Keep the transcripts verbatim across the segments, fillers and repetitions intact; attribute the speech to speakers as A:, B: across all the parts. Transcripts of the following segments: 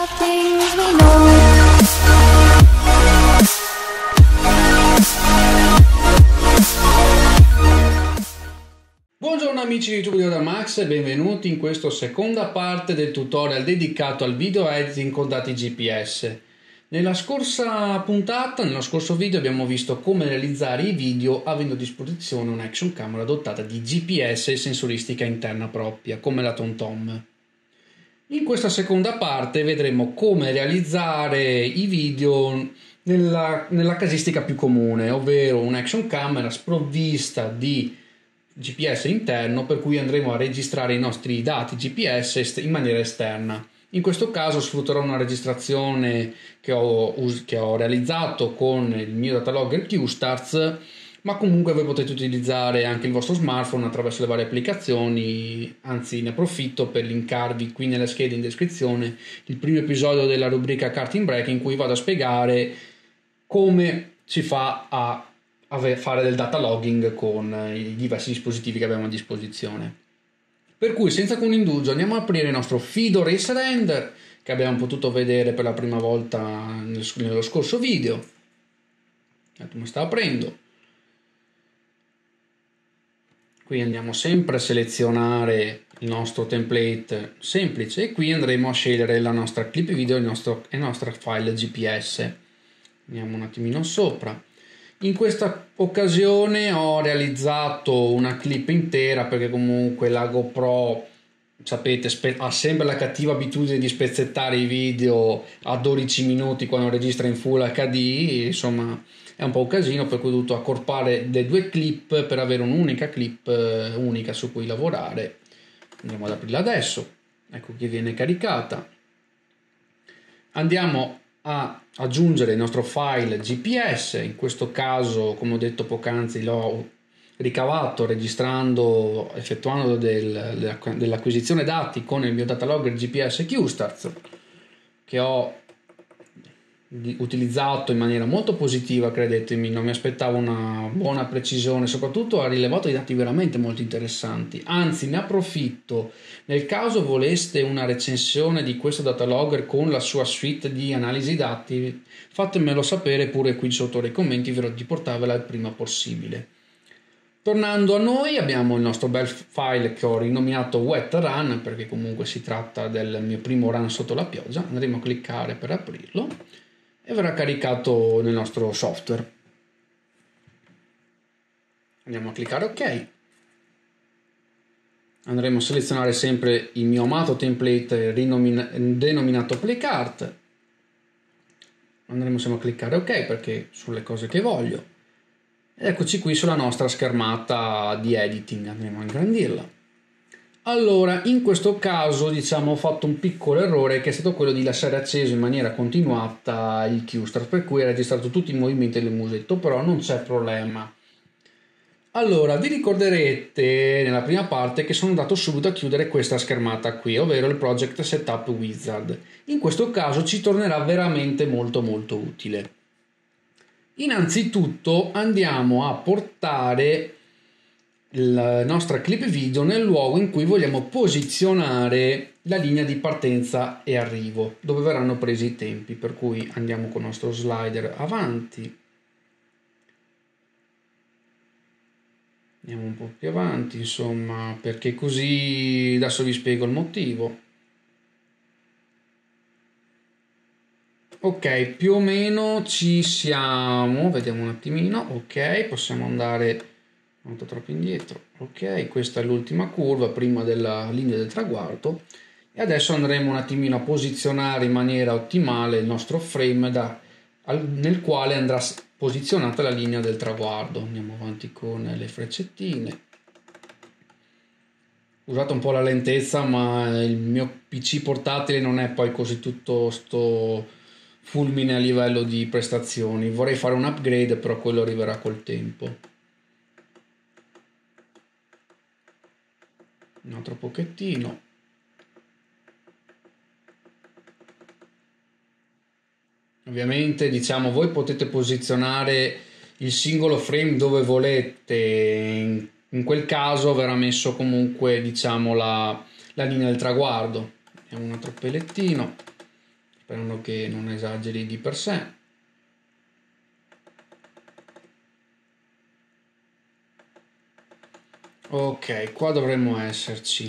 A: things we know.
B: Buongiorno amici di YouTube da Max e benvenuti in questa seconda parte del tutorial dedicato al video editing con dati G P S. Nella scorsa puntata, nello scorso video abbiamo visto come realizzare i video avendo a disposizione un action camera dotata di G P S e sensoristica interna propria, come la TomTom. In questa seconda parte vedremo come realizzare i video nella, nella casistica più comune, ovvero un action camera sprovvista di G P S interno, per cui andremo a registrare i nostri dati G P S in maniera esterna. In questo caso sfrutterò una registrazione che ho, che ho realizzato con il mio datalogger QStarz, ma comunque voi potete utilizzare anche il vostro smartphone attraverso le varie applicazioni. Anzi, ne approfitto per linkarvi qui nella scheda in descrizione il primo episodio della rubrica Karting Break, in cui vado a spiegare come si fa a fare del data logging con i diversi dispositivi che abbiamo a disposizione. Per cui, senza alcun indugio, andiamo a aprire il nostro Fido Race Render che abbiamo potuto vedere per la prima volta nello scorso video. Come sta aprendo. Qui andiamo sempre a selezionare il nostro template semplice e qui andremo a scegliere la nostra clip video e il nostro, il nostro file G P S. Andiamo un attimino sopra. In questa occasione ho realizzato una clip intera perché comunque la GoPro, sapete, ha sempre la cattiva abitudine di spezzettare i video a dodici minuti quando registra in Full H D. Insomma, è un po' un casino, per cui ho dovuto accorpare le due clip per avere un'unica clip eh, unica su cui lavorare. Andiamo ad aprirla adesso. Ecco che viene caricata. Andiamo a aggiungere il nostro file G P S. In questo caso, come ho detto poc'anzi, l'ho ricavato registrando, effettuando del, dell'acquisizione dati con il mio datalogger G P S QStarz, che ho utilizzato in maniera molto positiva, credetemi. Non mi aspettavo una buona precisione, soprattutto ha rilevato dei dati veramente molto interessanti. Anzi, ne approfitto nel caso voleste una recensione di questo datalogger con la sua suite di analisi dati, fatemelo sapere pure qui sotto nei commenti, verrò di portarvela il prima possibile. Tornando a noi, abbiamo il nostro bel file che ho rinominato Wet Run perché comunque si tratta del mio primo run sotto la pioggia. Andremo a cliccare per aprirlo e verrà caricato nel nostro software. Andiamo a cliccare OK. Andremo a selezionare sempre il mio amato template denominato PlayCart. Andremo sempre a cliccare OK perché sono le cose che voglio. Ed eccoci qui sulla nostra schermata di editing. Andremo a ingrandirla. Allora, in questo caso, diciamo, ho fatto un piccolo errore, che è stato quello di lasciare acceso in maniera continuata il QStarz, per cui ha registrato tutti i movimenti del musetto, però non c'è problema. Allora, vi ricorderete nella prima parte che sono andato subito a chiudere questa schermata qui, ovvero il Project Setup Wizard. In questo caso ci tornerà veramente molto molto utile. Innanzitutto andiamo a portare la nostra clip video nel luogo in cui vogliamo posizionare la linea di partenza e arrivo, dove verranno presi i tempi, per cui andiamo con il nostro slider avanti, andiamo un po' più avanti, insomma, perché così adesso vi spiego il motivo. Ok, più o meno ci siamo, vediamo un attimino. Ok, possiamo andare molto troppo indietro. Ok, questa è l'ultima curva prima della linea del traguardo e adesso andremo un attimino a posizionare in maniera ottimale il nostro frame da, al, nel quale andrà posizionata la linea del traguardo. Andiamo avanti con le freccettine. Usate un po' la lentezza, ma il mio P C portatile non è poi così tutto sto fulmine a livello di prestazioni. Vorrei fare un upgrade, però quello arriverà col tempo. Un altro pochettino. Ovviamente, diciamo, voi potete posizionare il singolo frame dove volete. In, in quel caso verrà messo comunque, diciamo, la, la linea del traguardo. Mettiamo un altro pellettino sperando che non esageri di per sé. Ok, qua dovremmo esserci.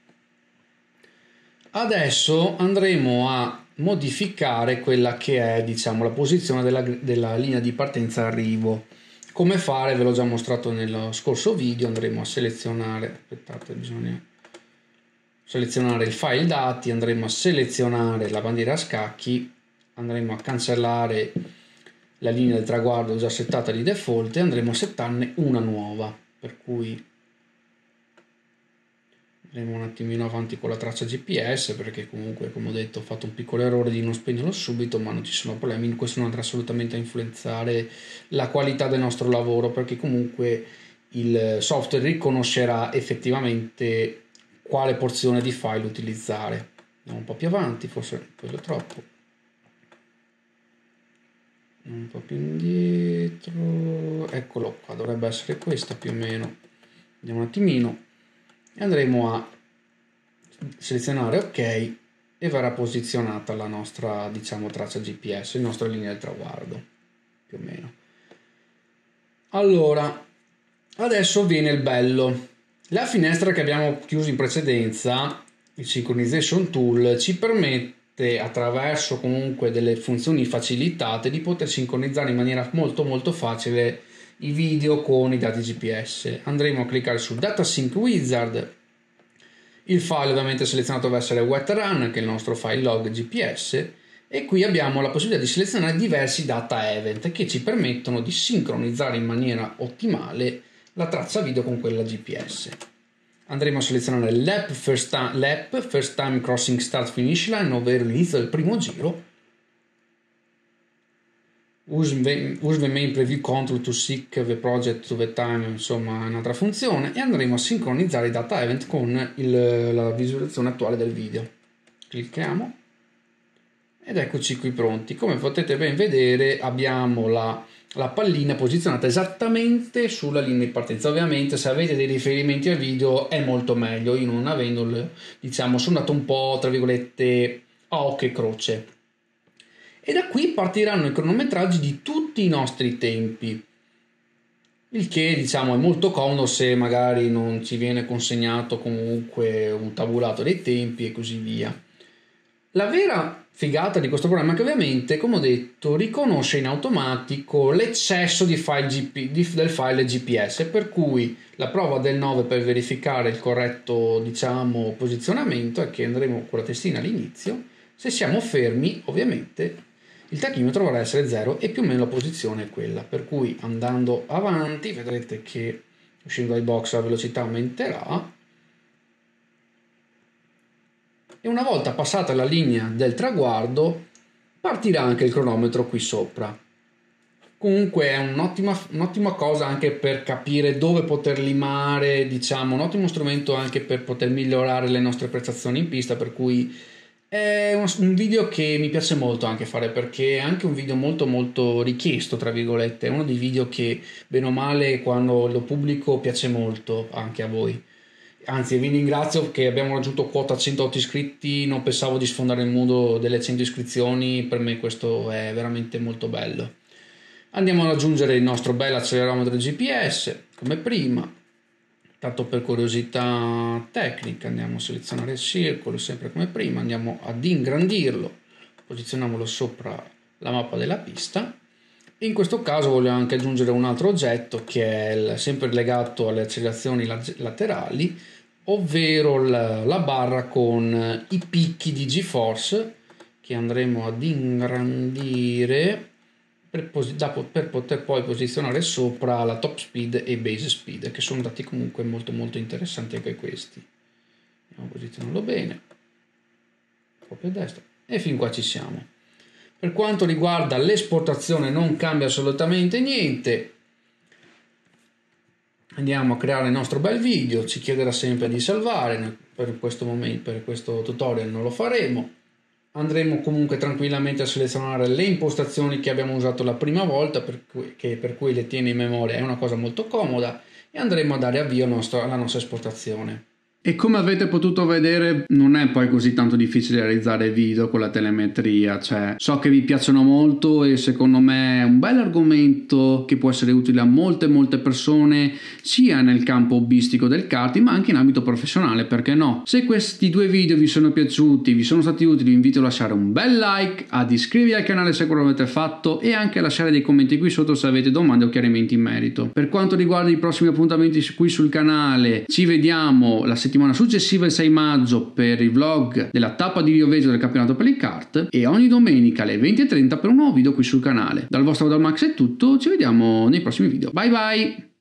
B: Adesso andremo a modificare quella che è, diciamo, la posizione della, della linea di partenza arrivo. Come fare? Ve l'ho già mostrato nello scorso video. Andremo a selezionare, aspettate, bisogna selezionare il file dati, andremo a selezionare la bandiera a scacchi, andremo a cancellare la linea del traguardo già settata di default e andremo a settarne una nuova, per cui andremo un attimino avanti con la traccia G P S, perché comunque, come ho detto, ho fatto un piccolo errore di non spegnerlo subito, ma non ci sono problemi, questo non andrà assolutamente a influenzare la qualità del nostro lavoro, perché comunque il software riconoscerà effettivamente quale porzione di file utilizzare. Andiamo un po' più avanti, forse quello troppo, un po' più indietro, eccolo qua, dovrebbe essere questa più o meno. Andiamo un attimino e andremo a selezionare ok e verrà posizionata la nostra, diciamo, traccia G P S, la nostra linea del traguardo più o meno. Allora, adesso viene il bello. La finestra che abbiamo chiuso in precedenza, il Synchronization Tool, ci permette, attraverso comunque delle funzioni facilitate, di poter sincronizzare in maniera molto molto facile i video con i dati G P S. Andremo a cliccare su Data Sync Wizard. Il file ovviamente selezionato deve essere WetRun, che è il nostro file log G P S, e qui abbiamo la possibilità di selezionare diversi data event che ci permettono di sincronizzare in maniera ottimale la traccia video con quella G P S. Andremo a selezionare l'App First Time, First Time Crossing Start Finish Line, ovvero l'inizio del primo giro. Use the main preview control to seek the project to the time, insomma è un'altra funzione, e andremo a sincronizzare i data event con il, la visualizzazione attuale del video. Clicchiamo ed eccoci qui pronti. Come potete ben vedere abbiamo la, la pallina posizionata esattamente sulla linea di partenza. Ovviamente se avete dei riferimenti al video è molto meglio, io non avendolo, diciamo, sono andato un po' tra virgolette a occhio e croce. E da qui partiranno i cronometraggi di tutti i nostri tempi, il che, diciamo, è molto comodo se magari non ci viene consegnato comunque un tabulato dei tempi e così via. La vera figata di questo programma è che ovviamente, come ho detto, riconosce in automatico l'eccesso di file G P, di, del file G P S, per cui la prova del nove per verificare il corretto, diciamo, posizionamento è che andremo con la testina all'inizio. Se siamo fermi, ovviamente il tachimetro dovrà essere zero e più o meno la posizione è quella, per cui andando avanti vedrete che uscendo dai box la velocità aumenterà e una volta passata la linea del traguardo partirà anche il cronometro qui sopra. Comunque è un'ottima, un'ottima cosa anche per capire dove poter limare, diciamo, un ottimo strumento anche per poter migliorare le nostre prestazioni in pista, per cui è un video che mi piace molto anche fare, perché è anche un video molto molto richiesto, tra virgolette. È uno dei video che bene o male quando lo pubblico piace molto anche a voi. Anzi, vi ringrazio che abbiamo raggiunto quota centootto iscritti, non pensavo di sfondare il mondo delle cento iscrizioni, per me questo è veramente molto bello. Andiamo ad aggiungere il nostro bel accelerometro G P S come prima. Tanto per curiosità tecnica andiamo a selezionare il circolo sempre come prima, andiamo ad ingrandirlo, posizioniamolo sopra la mappa della pista. In questo caso voglio anche aggiungere un altro oggetto che è il, sempre legato alle accelerazioni laterali, ovvero la, la barra con i picchi di GeForce che andremo ad ingrandire Per, per poter poi posizionare sopra la top speed e base speed, che sono dati comunque molto molto interessanti anche questi. Andiamo a posizionarlo bene, un po' più a destra e fin qua ci siamo. Per quanto riguarda l'esportazione non cambia assolutamente niente. Andiamo a creare il nostro bel video, ci chiederà sempre di salvare, per questo momento, per questo tutorial non lo faremo. Andremo comunque tranquillamente a selezionare le impostazioni che abbiamo usato la prima volta, per cui, che per cui le tiene in memoria, è una cosa molto comoda, e andremo a dare avvio nostro, alla nostra esportazione. E come avete potuto vedere non è poi così tanto difficile realizzare video con la telemetria, cioè so che vi piacciono molto e secondo me è un bel argomento che può essere utile a molte molte persone sia nel campo hobbistico del karting ma anche in ambito professionale, perché no? Se questi due video vi sono piaciuti, vi sono stati utili, vi invito a lasciare un bel like, ad iscrivervi al canale se ancora non l'avete fatto e anche a lasciare dei commenti qui sotto se avete domande o chiarimenti in merito. Per quanto riguarda i prossimi appuntamenti qui sul canale, ci vediamo la settimana successiva il sei maggio per il vlog della tappa di Rio Veggio del campionato per il kart e ogni domenica alle venti e trenta per un nuovo video qui sul canale. Dal vostro Dalmax è tutto, ci vediamo nei prossimi video. Bye bye!